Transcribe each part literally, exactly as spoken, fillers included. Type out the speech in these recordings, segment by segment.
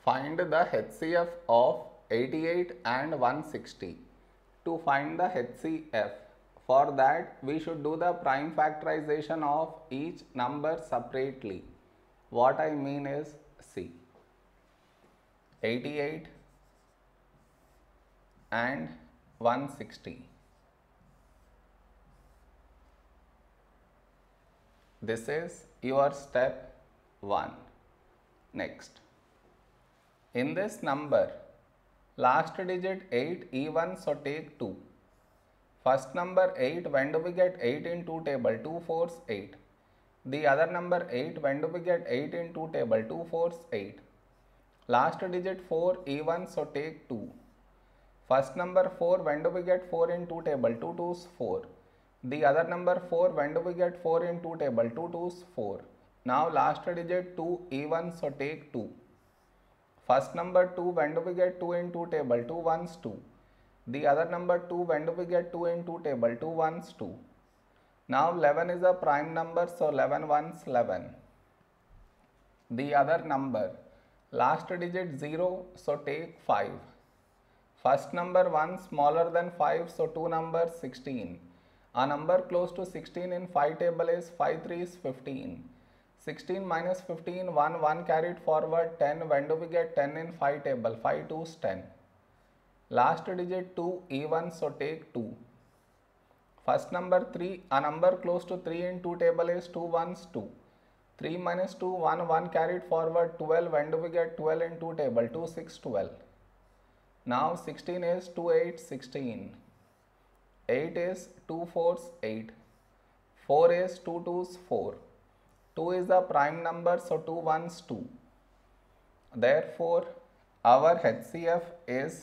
Find the H C F of eighty-eight and one hundred sixty. To find the H C F, for that we should do the prime factorization of each number separately. What I mean is, see, eighty-eight and one hundred sixty. This is your step one. Next, in this number, last digit eight even, so take two. First number eight, when do we get eight in two table? two fours, eight. The other number eight, when do we get eight in two table? two fours, eight. Last digit four even, so take two. First number four, when do we get four in two table? two twos, four. The other number four, when do we get four in two table? two twos, four. Now last digit two even, so take two. First number two, when do we get two in two table? two ones, two. The other number two, when do we get two in two table? two ones, two. Now eleven is a prime number, so eleven ones, eleven. The other number, last digit zero, so take five. First number one smaller than five, so two numbers, sixteen. A number close to sixteen in five table is five threes, fifteen. sixteen minus fifteen, one, one carried forward, ten. When do we get ten in five table? five twos, ten. Last digit two even, so take two. First number three, a number close to three in two table is two ones, two. three minus two, one, one carried forward, twelve. When do we get twelve in two table? two six, twelve. Now sixteen is two eight, sixteen. eight is two fours, eight. four is two twos, four. two is the prime number, so two ones, two. Therefore, our H C F is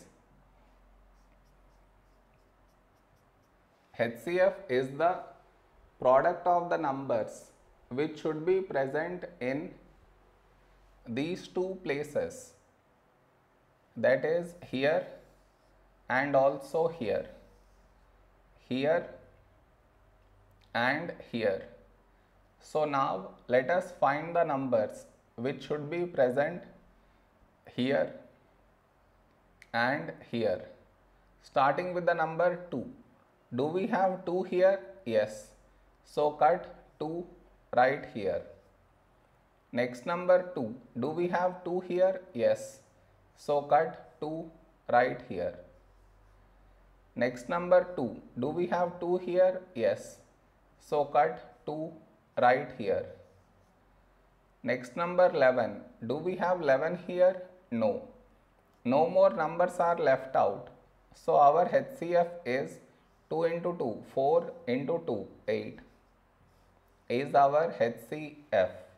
H C F is the product of the numbers which should be present in these two places, that is here and also here, here and here. So now let us find the numbers which should be present here and here. Starting with the number two. Do we have two here? Yes. So cut two right here. Next number two. Do we have two here? Yes. So cut two right here. Next number two. Do we have two here? Yes. So cut two right here. Next number eleven. Do we have eleven here? No. No more numbers are left out. So our H C F is two into two, four into two, eight is our H C F.